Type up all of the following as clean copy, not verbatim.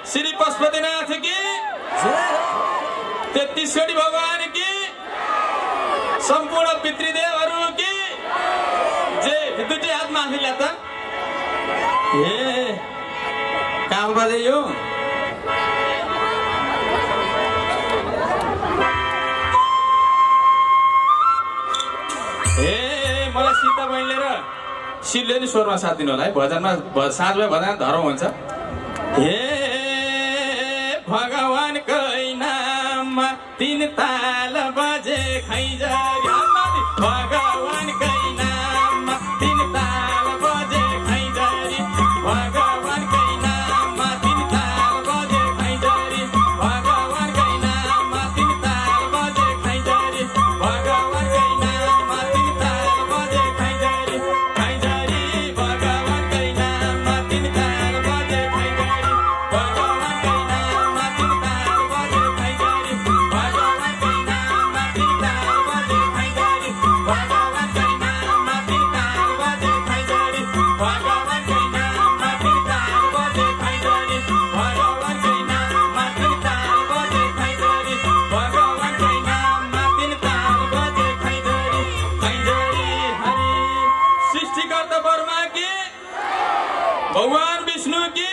श्री पशुपतिनाथ की, तेत्तीसवटी भगवान की, संपूर्ण पितृदेवहरू की जय। दुईटै हात माथि ल्यात। काम बजे यो मलाई सीता बहिनीले र शिवले नि स्वरमा साथ दिनु होला है। भजनमा साँझ भए भजन धर्म हुन्छ। हे भगवानको नाममा तीन ताल बजे खैजरी, भगवानकै नाममा तीन ताल बजे खैजरी, भगवानकै नाममा तीन ताल बजे खैजरी, भगवानकै नाममा तीन ताल बजे खैजरी, भगवानकै नाममा तीन ताल बजे खैजरी, खैजरी भगवानकै नाममा तीन ताल बजे खैजरी, भगवानकै नाममा तीन ताल बजे खैजरी, भगवानकै नाममा तीन ताल बजे खैजरी, भगवानकै नाममा तीन ताल बजे खैजरी, भगवानकै नाममा तीन ताल बजे खैजरी, भगवानकै नाममा तीन ताल बजे खैजरी, भगवानकै नाममा तीन ताल बजे खैजरी, खैजरी हरि। सृष्टिकर्ता ब्रह्मा की, भगवान विष्णु की,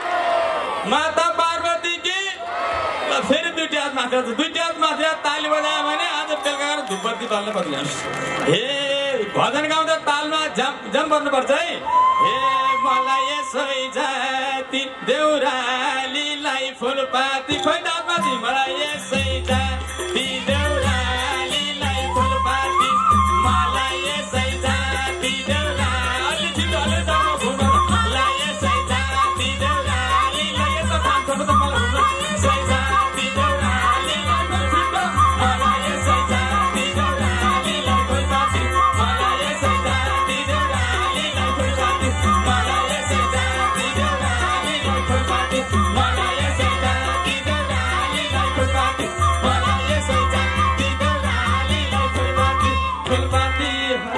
माता पार्वती की। ल फेरि दुईटै हात माथि, दुईटै हात माथि ताली बजायो भने आज बेलुका धुपबत्ती बल्ने बदलिहाल्छ। हे भजन गाउँदा तालमा जम पर्नुपर्छ है। हे मलाई यसै जाति देउरालीलाई फुलपाती, खोइ त हात माथि। मलाई यसै जाति देउरालीलाई फुलपाती, मलाई यसै जाति देउराली छिटोले जाऊ घुम्न, मलाई यसै जाति देउरालीलाई यता थाहा छ त मलाई घुम्न, यसै जाति देउरालीलाई फुलपाती, मलाई यसै जाति देउरालीलाई फुलपाती, मलाई यसै जाति देउरालीलाई फुलपाती, मलाई यसै जाति देउरालीलाई फुलपाती, मलाई यसै जाति देउरालीलाई फुलपाती, मलाई यसै जाति देउरालीलाई फुलपाती, फुलपाती।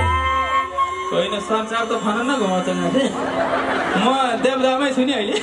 होइन संसार त फन न घुमाउँछ नि। म देवदामै छु नि अहिले।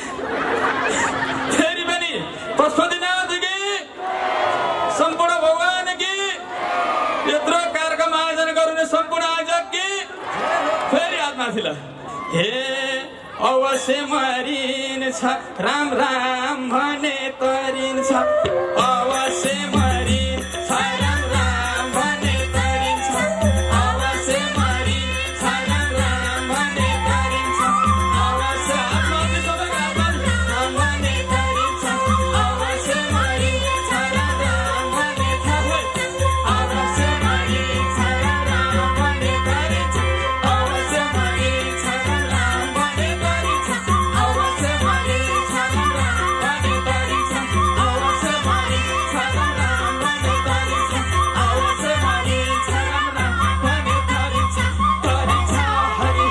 फेरि पनि पशुपतिनाथ की, सम्पूर्ण भगवान की, यत्रो कार्यक्रम आयोजन गर्ने सम्पूर्ण आयोजक की। फेरि हात माथि ल। हे अवश्य मरिन्छ राम राम भने तरिन्छ, अवश्य मरिन्छ राम राम भने तरिन्छ, अवश्य मरिन्छ राम राम भने तरिन्छ, अवश्य आत्माले सबै राम भने तरिन्छ, अवश्य मरिन्छ राम राम भने तरिन्छ, अवश्य मरिन्छ राम राम भने तरिन्छ, अवश्य मरिन्छ राम राम भने तरिन्छ, अवश्य मरिन्छ राम राम भने तरिन्छ, अवश्य मरिन्छ राम राम भने तरिन्छ, अवश्य मरिन्छ राम राम भने तरिन्छ, तरिन्छ हरि।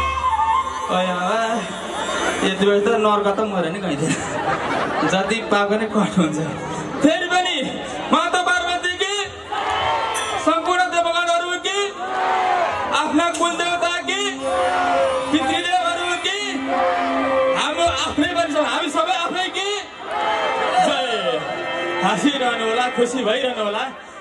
यति बेला त नर्क त मऱ्यो नि कहीँ थिएन, जति पाएको नै कट हुन्छ। फेरि पनि माता पार्वती की, सम्पूर्ण देवगणहरू की, आफ्ना कुलदेवता की, पितृदेवहरू की, हाम्रो आफ्नै पनि छौँ, हामी सबै आफ्नै की। जय। हाँसिरहनु होला, खुसी भइरहनु होला।